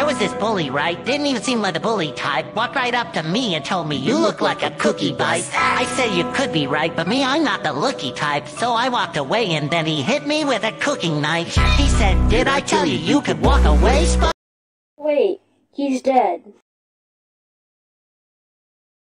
There was this bully, right? Didn't even seem like the bully type. Walked right up to me and told me, "You look like a cookie bite." I said, "You could be right, but me, I'm not the looky type." So I walked away and then he hit me with a cooking knife. He said, "Did I tell you you could walk away, Spud?" Wait, he's dead.